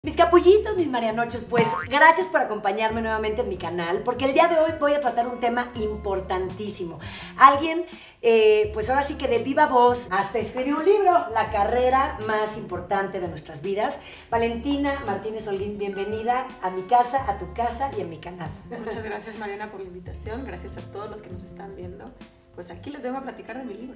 Mis capullitos, mis marianochos, pues gracias por acompañarme nuevamente en mi canal, porque el día de hoy voy a tratar un tema importantísimo. Alguien, pues ahora sí que de viva voz, hasta escribió un libro, La carrera más importante de nuestras vidas. Valentina Martínez Holguín, bienvenida a mi casa, a tu casa y en mi canal. Muchas gracias, Mariana, por la invitación. Gracias a todos los que nos están viendo. Pues aquí les vengo a platicar de mi libro.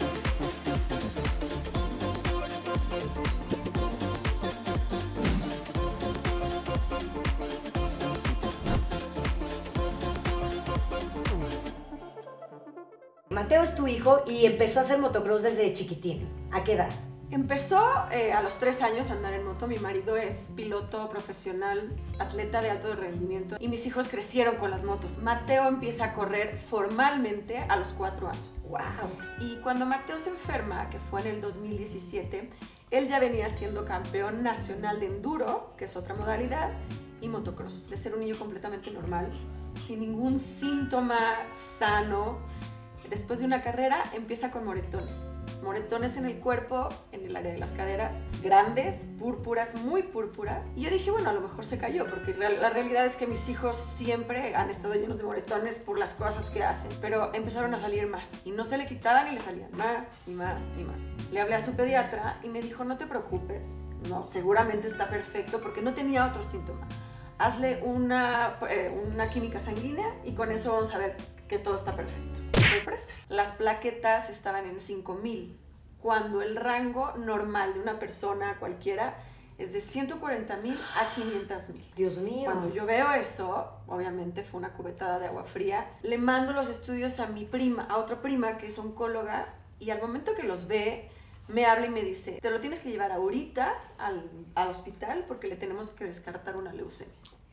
Mateo es tu hijo y empezó a hacer motocross desde chiquitín. ¿A qué edad? Empezó a los 3 años a andar en moto. Mi marido es piloto profesional, atleta de alto rendimiento y mis hijos crecieron con las motos. Mateo empieza a correr formalmente a los 4 años. ¡Wow! Y cuando Mateo se enferma, que fue en el 2017, él ya venía siendo campeón nacional de enduro, que es otra modalidad, y motocross. De ser un niño completamente normal, sin ningún síntoma, sano. Después de una carrera empieza con moretones. Moretones en el cuerpo, en el área de las caderas, grandes, púrpuras, muy púrpuras. Y yo dije, bueno, a lo mejor se cayó, porque la realidad es que mis hijos siempre han estado llenos de moretones por las cosas que hacen. Pero empezaron a salir más. Y no se le quitaban y le salían más y más y más. Le hablé a su pediatra y me dijo, no te preocupes, no, seguramente está perfecto, porque no tenía otro síntoma. Hazle una química sanguínea y con eso vamos a ver que todo está perfecto. Sorpresa. Las plaquetas estaban en 5000, cuando el rango normal de una persona cualquiera es de 140,000 a 500,000. Dios mío. Cuando yo veo eso, obviamente fue una cubetada de agua fría. Le mando los estudios a mi prima, a otra prima que es oncóloga, y al momento que los ve, me habla y me dice, te lo tienes que llevar ahorita al hospital porque le tenemos que descartar una leucemia.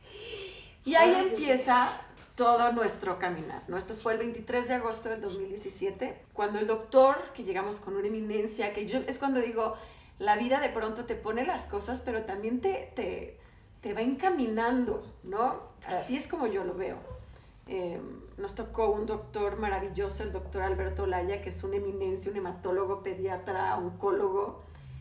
Y ahí empieza todo nuestro caminar, ¿no? Esto fue el 23 de agosto del 2017, cuando el doctor, que llegamos con una eminencia, que yo es cuando digo, la vida de pronto te pone las cosas, pero también te va encaminando, ¿no? Así es como yo lo veo. Nos tocó un doctor maravilloso, el doctor Alberto Olaya, que es una eminencia, un hematólogo, pediatra, oncólogo,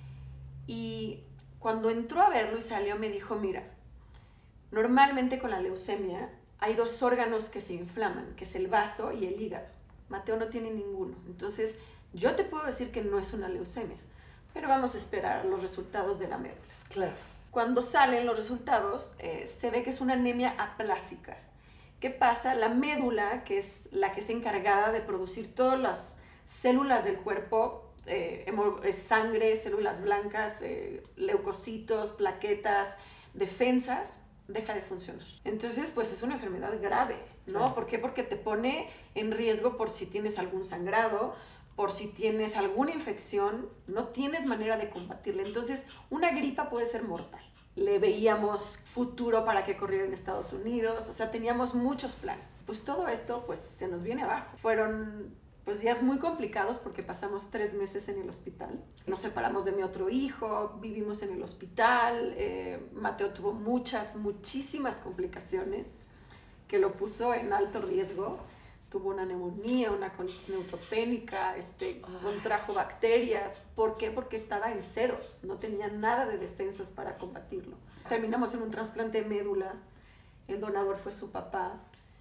y cuando entró a verlo y salió me dijo, mira, normalmente con la leucemia hay 2 órganos que se inflaman, que es el vaso y el hígado. Mateo no tiene ninguno. Entonces, yo te puedo decir que no es una leucemia, pero vamos a esperar los resultados de la médula. Claro. Cuando salen los resultados, se ve que es una anemia aplásica. ¿Qué pasa? La médula, que es la que es encargada de producir todas las células del cuerpo, sangre, células blancas, leucocitos, plaquetas, defensas, deja de funcionar. Entonces, pues es una enfermedad grave, ¿no? Sí. ¿Por qué? Porque te pone en riesgo por si tienes algún sangrado, por si tienes alguna infección, no tienes manera de combatirla. Entonces, una gripa puede ser mortal. Le veíamos futuro para que corriera en Estados Unidos, o sea, teníamos muchos planes. Pues todo esto, pues, se nos viene abajo. Fueron pues días muy complicados porque pasamos 3 meses en el hospital. Nos separamos de mi otro hijo, vivimos en el hospital. Mateo tuvo muchísimas complicaciones que lo puso en alto riesgo. Tuvo una neumonía, una colitis neutropénica, contrajo bacterias. ¿Por qué? Porque estaba en ceros, no tenía nada de defensas para combatirlo. Terminamos en un trasplante de médula, el donador fue su papá,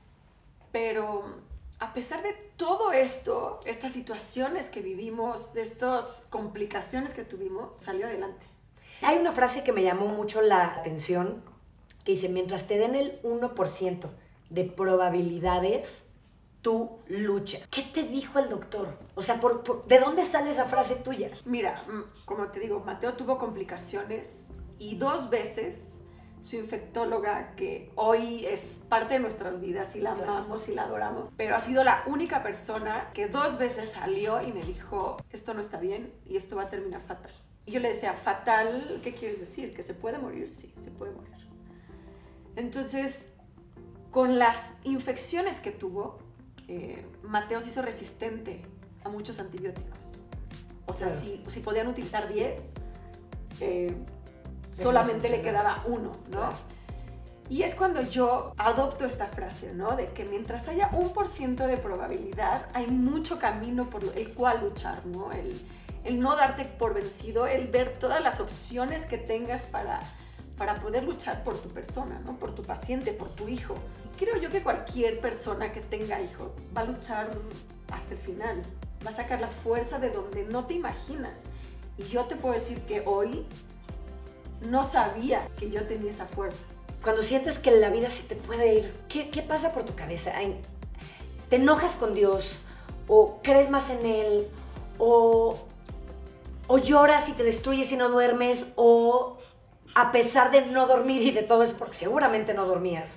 pero a pesar de todo esto, estas situaciones que vivimos, de estas complicaciones que tuvimos, salió adelante. Hay una frase que me llamó mucho la atención, que dice, mientras te den el 1% de probabilidades, tú lucha. ¿Qué te dijo el doctor? O sea, ¿de dónde sale esa frase tuya? Mira, como te digo, Mateo tuvo complicaciones y 2 veces su infectóloga, que hoy es parte de nuestras vidas y la amamos y la adoramos, pero ha sido la única persona que 2 veces salió y me dijo, esto no está bien y esto va a terminar fatal. Y yo le decía, ¿fatal? ¿Qué quieres decir? ¿Que se puede morir? Sí, se puede morir. Entonces, con las infecciones que tuvo, Mateo se hizo resistente a muchos antibióticos. O sea, claro, si podían utilizar 10, solamente le quedaba 1, ¿no? Claro. Y es cuando yo adopto esta frase, ¿no? De que mientras haya 1% de probabilidad, hay mucho camino por el cual luchar, ¿no? El no darte por vencido, el ver todas las opciones que tengas para poder luchar por tu persona, ¿no? Por tu paciente, por tu hijo. Creo yo que cualquier persona que tenga hijos va a luchar hasta el final, va a sacar la fuerza de donde no te imaginas. Y yo te puedo decir que hoy no sabía que yo tenía esa fuerza. Cuando sientes que la vida se te puede ir, ¿qué pasa por tu cabeza? ¿Te enojas con Dios? ¿O crees más en Él? ¿O lloras y te destruyes y no duermes? ¿O a pesar de no dormir y de todo eso, porque seguramente no dormías,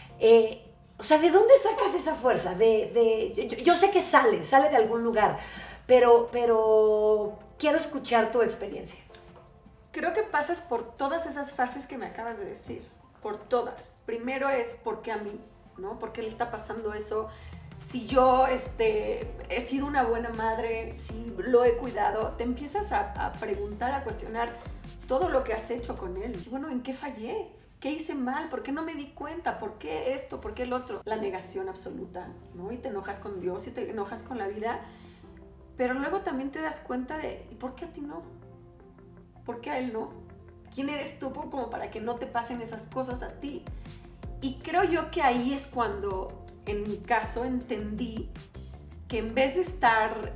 o sea, ¿de dónde sacas esa fuerza? Yo sé que sale de algún lugar, pero quiero escuchar tu experiencia. Creo que pasas por todas esas fases que me acabas de decir, por todas. Primero es ¿por qué a mí? ¿No? ¿Por qué le está pasando eso? Si yo he sido una buena madre, si lo he cuidado, te empiezas a preguntar, a cuestionar todo lo que has hecho con él. Y bueno, ¿en qué fallé? ¿Qué hice mal? ¿Por qué no me di cuenta? ¿Por qué esto? ¿Por qué el otro? La negación absoluta, ¿no? Y te enojas con Dios y te enojas con la vida. Pero luego también te das cuenta de, ¿y por qué a ti no? ¿Por qué a él no? ¿Quién eres tú como para que no te pasen esas cosas a ti? Y creo yo que ahí es cuando, en mi caso, entendí que en vez de estar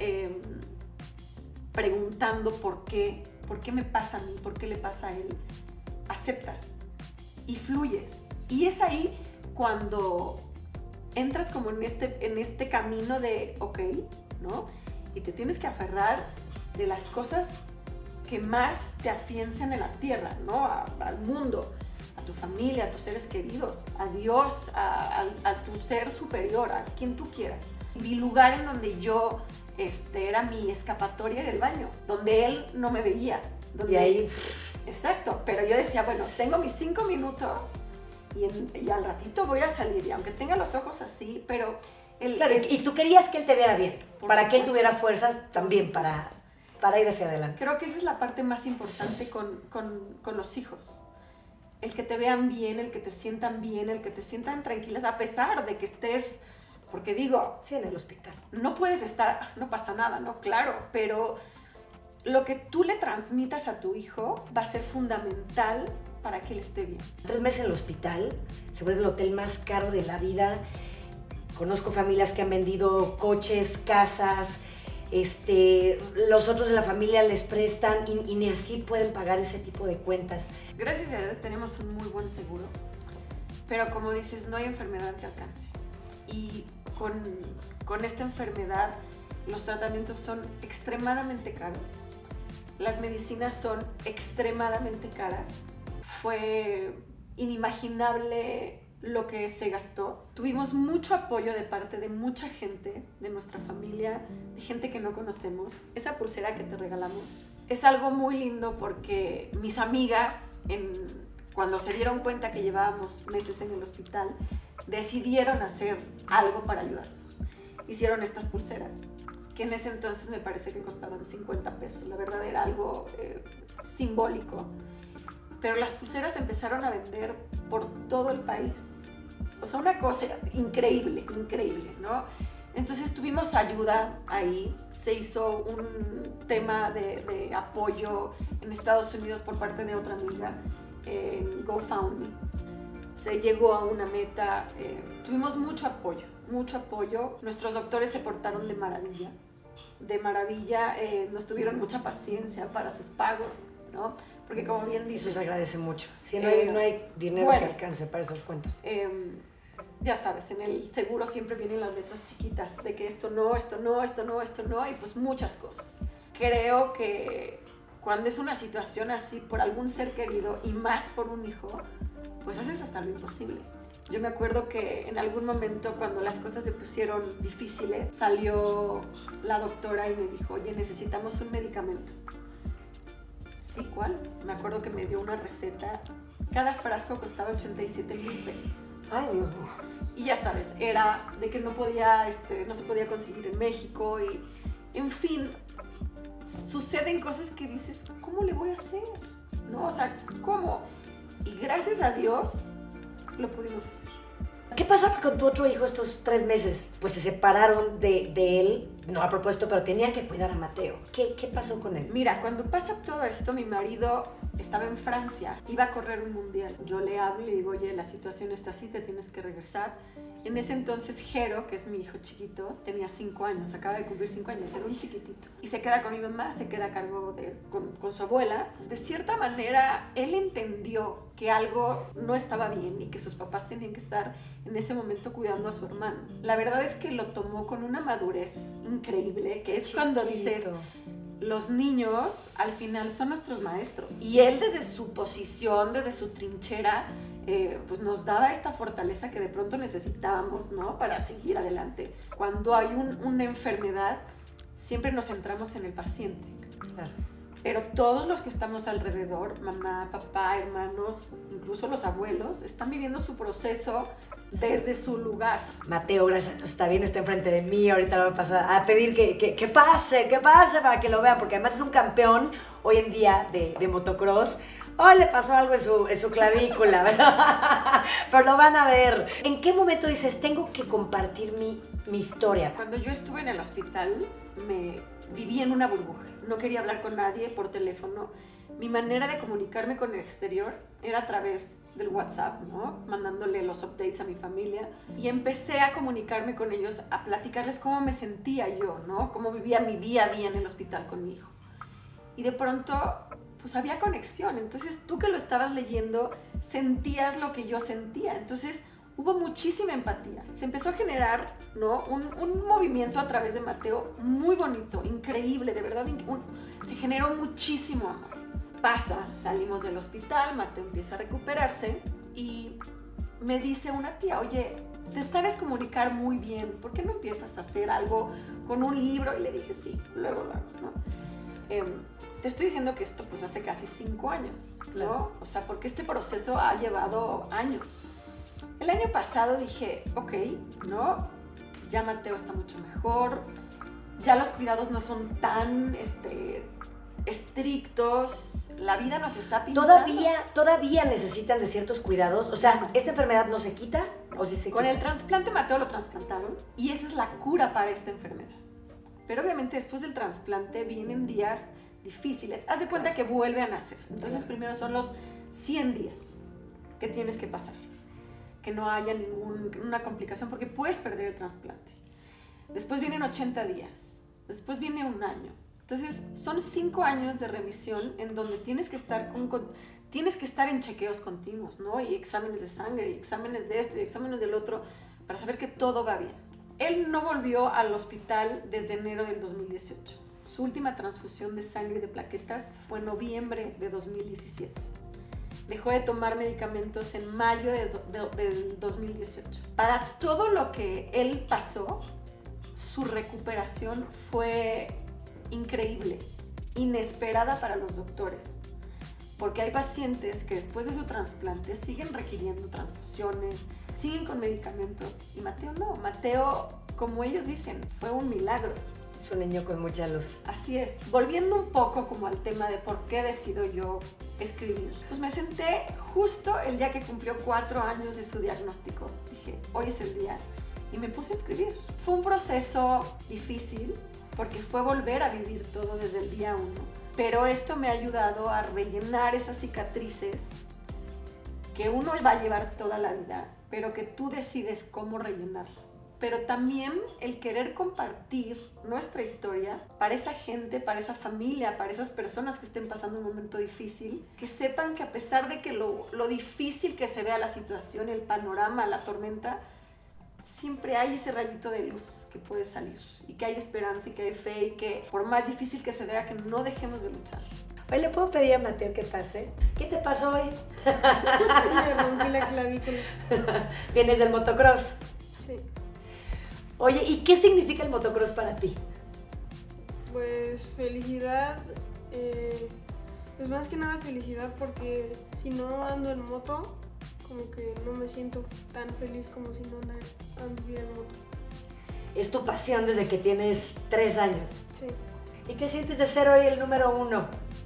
preguntando por qué me pasa a mí, por qué le pasa a él, aceptas y fluyes. Y es ahí cuando entras como en este camino de, ok, ¿no? Y te tienes que aferrar de las cosas que más te afianzan en la tierra, ¿no? Al mundo, a tu familia, a tus seres queridos, a Dios, a tu ser superior, a quien tú quieras. Mi lugar en donde yo era mi escapatoria, era el baño, donde él no me veía. Donde, y ahí... Exacto, pero yo decía, bueno, tengo mis 5 minutos y al ratito voy a salir, y aunque tenga los ojos así, pero... Claro, y tú querías que él te viera bien, para que él tuviera fuerzas también para ir hacia adelante. Creo que esa es la parte más importante con los hijos. El que te vean bien, el que te sientan bien, el que te sientan tranquilas, a pesar de que estés, porque digo... Sí, en el hospital. No puedes estar, no pasa nada, ¿no? Claro, pero lo que tú le transmitas a tu hijo va a ser fundamental para que él esté bien. 3 meses en el hospital, se vuelve el hotel más caro de la vida. Conozco familias que han vendido coches, casas, los otros de la familia les prestan y ni así pueden pagar ese tipo de cuentas. Gracias a Dios tenemos un muy buen seguro, pero como dices, no hay enfermedad que alcance. Y con esta enfermedad los tratamientos son extremadamente caros, las medicinas son extremadamente caras. Fue inimaginable lo que se gastó. Tuvimos mucho apoyo de parte de mucha gente, de nuestra familia, de gente que no conocemos. Esa pulsera que te regalamos es algo muy lindo porque mis amigas, cuando se dieron cuenta que llevábamos meses en el hospital, decidieron hacer algo para ayudarnos. Hicieron estas pulseras, que en ese entonces me parece que costaban 50 pesos. La verdad era algo simbólico. Pero las pulseras empezaron a vender por todo el país. O sea, una cosa increíble, increíble, ¿no? Entonces tuvimos ayuda ahí. Se hizo un tema de apoyo en Estados Unidos por parte de otra amiga en GoFundMe. Se llegó a una meta. Tuvimos mucho apoyo, mucho apoyo. Nuestros doctores se portaron de maravilla. De maravilla. Nos tuvieron mucha paciencia para sus pagos, ¿no? Porque como bien dices... Eso se agradece mucho. Si no hay dinero que alcance para esas cuentas. Ya sabes, en el seguro siempre vienen las letras chiquitas de que esto no, esto no, esto no, esto no, y pues muchas cosas. Creo que cuando es una situación así por algún ser querido y más por un hijo, pues haces hasta lo imposible. Yo me acuerdo que en algún momento cuando las cosas se pusieron difíciles, salió la doctora y me dijo, oye, necesitamos un medicamento. Sí, ¿cuál? Me acuerdo que me dio una receta. Cada frasco costaba 87,000 pesos. Ay, Dios mío. Y ya sabes, era de que no se podía conseguir en México y, en fin, suceden cosas que dices, ¿cómo le voy a hacer? ¿No? O sea, ¿cómo? Y gracias a Dios lo pudimos hacer. ¿Qué pasa con tu otro hijo estos 3 meses? Pues se separaron de él no a propósito, pero tenían que cuidar a Mateo. ¿Qué pasó con él? Mira, cuando pasa todo esto, mi marido estaba en Francia, iba a correr un mundial. Yo le hablo y le digo, oye, la situación está así, te tienes que regresar. En ese entonces, Jero, que es mi hijo chiquito, tenía 5 años, acaba de cumplir 5 años, era un chiquitito. Y se queda con mi mamá, se queda a cargo con su abuela. De cierta manera, él entendió que algo no estaba bien y que sus papás tenían que estar en ese momento cuidando a su hermano. La verdad es que lo tomó con una madurez increíble, que es Chiquito. cuando dices, los niños al final son nuestros maestros. Y él desde su posición, desde su trinchera, pues nos daba esta fortaleza que de pronto necesitábamos, ¿no? Para seguir adelante. Cuando hay una enfermedad, siempre nos centramos en el paciente. Claro. Pero todos los que estamos alrededor, mamá, papá, hermanos, incluso los abuelos, están viviendo su proceso desde su lugar. Mateo, gracias a Dios, está bien, está enfrente de mí. Ahorita lo voy a pasar a pedir que pase para que lo vean, porque además es un campeón hoy en día de motocross. Hoy le pasó algo en su clavícula, ¿verdad? Pero lo van a ver. ¿En qué momento dices, tengo que compartir mi historia? Cuando yo estuve en el hospital, viví en una burbuja. No quería hablar con nadie por teléfono. Mi manera de comunicarme con el exterior era a través del WhatsApp, ¿no? Mandándole los updates a mi familia. Y empecé a comunicarme con ellos, a platicarles cómo me sentía yo, ¿no? Cómo vivía mi día a día en el hospital con mi hijo. Y de pronto, pues había conexión. Entonces, tú que lo estabas leyendo, sentías lo que yo sentía. Entonces, hubo muchísima empatía. Se empezó a generar, ¿no? un movimiento a través de Mateo muy bonito, increíble, de verdad. Se generó muchísimo amor. Salimos del hospital, Mateo empieza a recuperarse y me dice una tía, oye, te sabes comunicar muy bien, ¿por qué no empiezas a hacer algo con un libro? Y le dije, sí, luego lo hago, ¿no? Te estoy diciendo que esto pues hace casi 5 años, ¿no? Claro. O sea, porque este proceso ha llevado años. El año pasado dije, ok, ¿no? Ya Mateo está mucho mejor, ya los cuidados no son tan estrictos, la vida nos está pintando. ¿Todavía necesitan de ciertos cuidados? O sea, ¿esta enfermedad no se quita o sí se quita? Con el trasplante Mateo lo trasplantaron y esa es la cura para esta enfermedad. Pero obviamente después del trasplante vienen días difíciles. Haz de cuenta que vuelve a nacer. Entonces primero son los 100 días que tienes que pasar. Que no haya ninguna complicación porque puedes perder el trasplante. Después vienen 80 días. Después viene 1 año. Entonces son 5 años de remisión en donde tienes que estar en chequeos continuos, ¿no? Y exámenes de sangre, y exámenes de esto, y exámenes del otro, para saber que todo va bien. Él no volvió al hospital desde enero del 2018. Su última transfusión de sangre y de plaquetas fue en noviembre de 2017. Dejó de tomar medicamentos en mayo del 2018. Para todo lo que él pasó, su recuperación fue increíble, inesperada para los doctores. Porque hay pacientes que después de su trasplante siguen requiriendo transfusiones, siguen con medicamentos. Y Mateo no. Mateo, como ellos dicen, fue un milagro. Es un niño con mucha luz. Así es. Volviendo un poco como al tema de por qué decido yo escribir. Pues me senté justo el día que cumplió 4 años de su diagnóstico. Dije, hoy es el día. Y me puse a escribir. Fue un proceso difícil porque fue volver a vivir todo desde el día 1. Pero esto me ha ayudado a rellenar esas cicatrices que uno va a llevar toda la vida, pero que tú decides cómo rellenarlas. Pero también el querer compartir nuestra historia para esa gente, para esa familia, para esas personas que estén pasando un momento difícil, que sepan que a pesar de que lo difícil que se vea la situación, el panorama, la tormenta, siempre hay ese rayito de luz que puede salir y que hay esperanza y que hay fe y que por más difícil que se vea, que no dejemos de luchar. Oye, ¿le puedo pedir a Mateo que pase? ¿Qué te pasó hoy? Me rompí la clavícula. ¿Vienes del motocross? Sí. Oye, ¿y qué significa el motocross para ti? Pues felicidad, pues más que nada felicidad porque si no ando en moto, como que no me siento tan feliz como si no anduviera en moto. Es tu pasión desde que tienes 3 años. Sí. ¿Y qué sientes de ser hoy el número 1?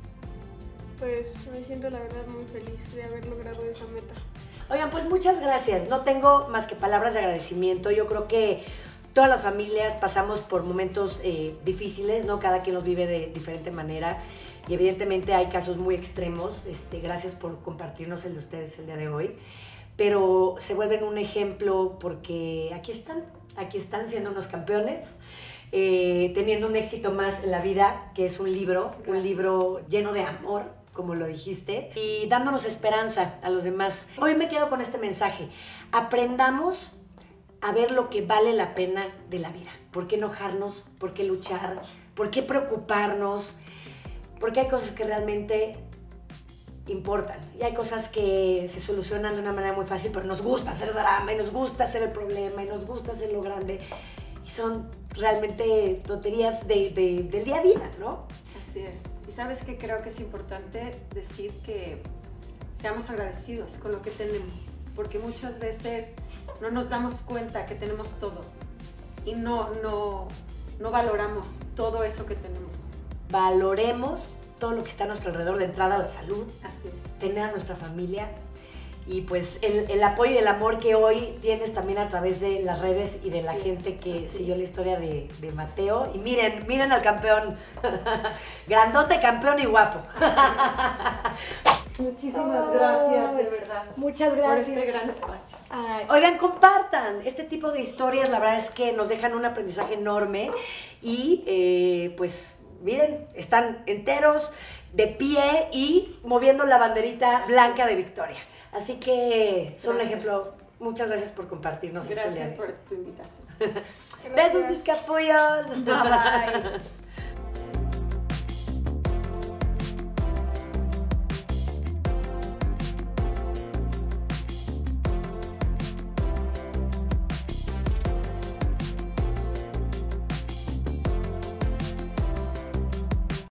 Pues me siento la verdad muy feliz de haber logrado esa meta. Oigan, pues muchas gracias. No tengo más que palabras de agradecimiento. Yo creo que todas las familias pasamos por momentos difíciles, ¿no? Cada quien los vive de diferente manera y evidentemente hay casos muy extremos. Gracias por compartirnos el de ustedes el día de hoy, pero se vuelven un ejemplo porque aquí están siendo unos campeones, teniendo un éxito más en la vida, que es un libro lleno de amor, como lo dijiste, y dándonos esperanza a los demás. Hoy me quedo con este mensaje: aprendamos a ver lo que vale la pena de la vida. ¿Por qué enojarnos? ¿Por qué luchar? ¿Por qué preocuparnos? Porque hay cosas que realmente importan y hay cosas que se solucionan de una manera muy fácil, pero nos gusta hacer drama y nos gusta hacer el problema y nos gusta hacer lo grande y son realmente tonterías del día a día, ¿no? Así es. Y sabes que creo que es importante decir que seamos agradecidos con lo que tenemos, porque muchas veces no nos damos cuenta que tenemos todo y no valoramos todo eso que tenemos. Valoremos todo lo que está a nuestro alrededor, de entrada, la salud, Así es. tener a nuestra familia y pues el apoyo y el amor que hoy tienes también a través de las redes y de la gente que siguió la historia de Mateo. Y miren al campeón, grandote, campeón y guapo. Muchísimas gracias, de verdad. Muchas gracias. Por este gran espacio. Ay, oigan, compartan este tipo de historias, la verdad es que nos dejan un aprendizaje enorme y pues miren, están enteros, de pie y moviendo la banderita blanca de victoria. Así que son un ejemplo. Muchas gracias por compartirnos este día. Gracias por tu invitación. Besos, mis capullos. Bye bye.